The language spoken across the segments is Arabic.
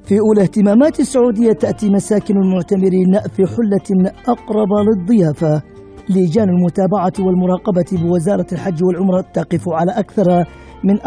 في أولى اهتمامات السعودية تأتي مساكن المعتمرين في حلة أقرب للضيافة. لجان المتابعة والمراقبة بوزارة الحج والعمرة تقف على أكثر من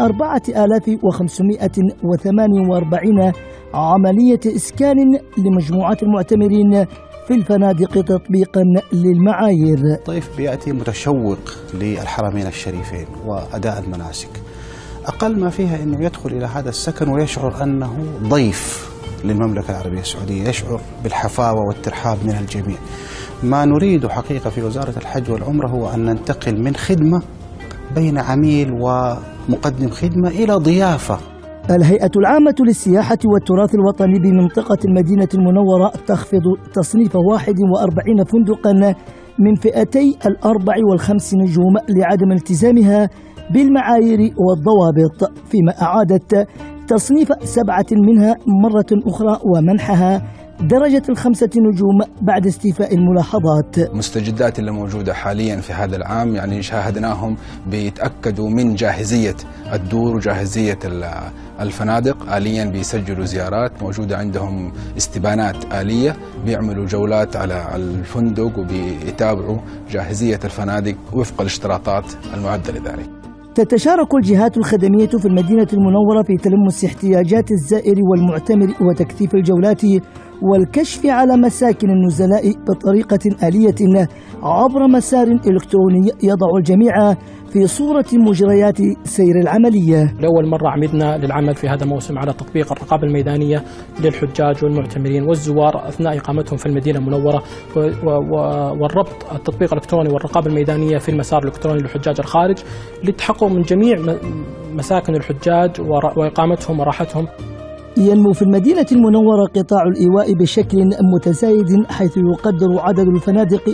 4548 عملية إسكان لمجموعات المعتمرين في الفنادق تطبيقا للمعايير. الضيف بيأتي متشوق للحرمين الشريفين وأداء المناسك، أقل ما فيها أنه يدخل إلى هذا السكن ويشعر أنه ضيف للمملكة العربية السعودية، يشعر بالحفاوة والترحاب من الجميع. ما نريد حقيقة في وزارة الحج والعمرة هو أن ننتقل من خدمة بين عميل ومقدم خدمة إلى ضيافة. الهيئة العامة للسياحة والتراث الوطني بمنطقة المدينة المنورة تخفض تصنيف 41 فندقا من فئتي 4 و5 نجوم لعدم التزامها بالمعايير والضوابط، فيما أعادت تصنيف 7 منها مرة أخرى ومنحها درجة 5 نجوم بعد استيفاء الملاحظات. المستجدات اللي موجودة حاليا في هذا العام يعني شاهدناهم بيتأكدوا من جاهزية الدور وجاهزية الفنادق. آليا بيسجلوا زيارات، موجودة عندهم استبانات آلية، بيعملوا جولات على الفندق وبيتابعوا جاهزية الفنادق وفق الاشتراطات المعدة لذلك. تتشارك الجهات الخدمية في المدينة المنورة في تلمس احتياجات الزائر والمعتمر وتكثيف الجولات والكشف على مساكن النزلاء بطريقة آلية عبر مسار إلكتروني يضع الجميع في صورة مجريات سير العملية. لأول مرة عمدنا للعمل في هذا الموسم على تطبيق الرقابة الميدانية للحجاج والمعتمرين والزوار أثناء إقامتهم في المدينة المنورة، والربط التطبيق الإلكتروني والرقابة الميدانية في المسار الإلكتروني للحجاج الخارج للتحقق من جميع مساكن الحجاج وإقامتهم وراحتهم. ينمو في المدينة المنورة قطاع الإيواء بشكل متزايد، حيث يقدر عدد الفنادق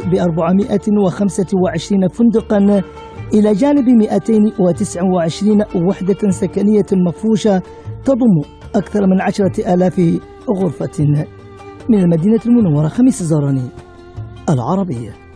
ب425 فندقا إلى جانب 229 وحدة سكنية مفروشة تضم أكثر من 10,000 غرفة. من المدينة المنورة، خميس الزهراني، العربية.